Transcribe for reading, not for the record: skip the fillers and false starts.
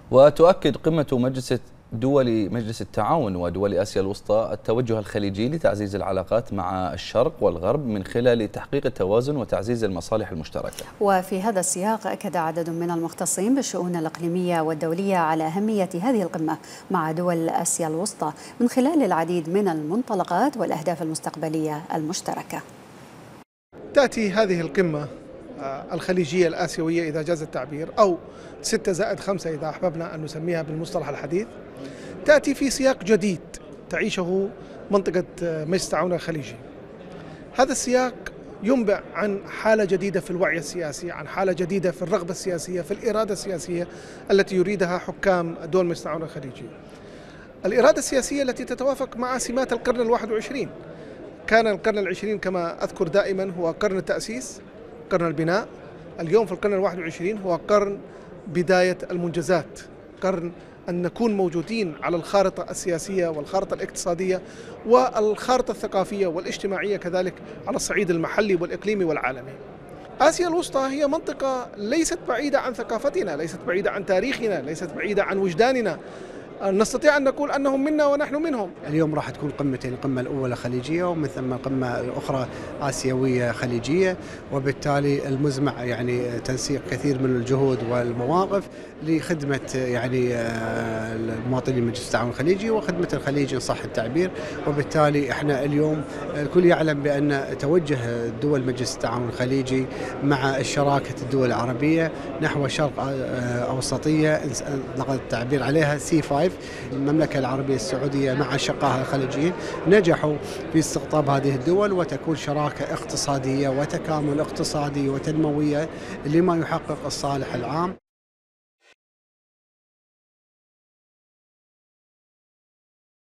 وتؤكد قمة دول مجلس التعاون ودول آسيا الوسطى التوجه الخليجي لتعزيز العلاقات مع الشرق والغرب من خلال تحقيق التوازن وتعزيز المصالح المشتركة. وفي هذا السياق أكد عدد من المختصين بالشؤون الإقليمية والدولية على أهمية هذه القمة مع دول آسيا الوسطى من خلال العديد من المنطلقات والأهداف المستقبلية المشتركة. تأتي هذه القمة الخليجية الآسيوية إذا جاز التعبير، أو 6+5 إذا أحببنا أن نسميها بالمصطلح الحديث، تأتي في سياق جديد تعيشه منطقة مجلس التعاون الخليجي. هذا السياق ينبع عن حالة جديدة في الوعي السياسي، عن حالة جديدة في الرغبة السياسية، في الإرادة السياسية التي يريدها حكام دول مجلس التعاون الخليجي. الإرادة السياسية التي تتوافق مع سمات القرن ال21. كان القرن العشرين كما أذكر دائما هو قرن التأسيس، قرن البناء. اليوم في القرن ال21 هو قرن بداية المنجزات، قرن أن نكون موجودين على الخارطة السياسية والخارطة الاقتصادية والخارطة الثقافية والاجتماعية كذلك على الصعيد المحلي والإقليمي والعالمي. آسيا الوسطى هي منطقة ليست بعيدة عن ثقافتنا، ليست بعيدة عن تاريخنا، ليست بعيدة عن وجداننا. نستطيع أن نقول أنهم منا ونحن منهم. اليوم راح تكون قمتين، القمة الأولى خليجية ومن ثم القمة الأخرى آسيوية خليجية، وبالتالي المزمع يعني تنسيق كثير من الجهود والمواقف لخدمة يعني المواطنين مجلس التعاون الخليجي وخدمة الخليج إن صح التعبير. وبالتالي احنا اليوم الكل يعلم بأن توجه دول مجلس التعاون الخليجي مع الشراكة الدول العربية نحو شرق أوسطية لقد التعبير عليها C5. المملكة العربية السعودية مع أشقائها الخليجيين نجحوا في استقطاب هذه الدول وتكون شراكة اقتصادية وتكامل اقتصادي وتنموية لما يحقق الصالح العام.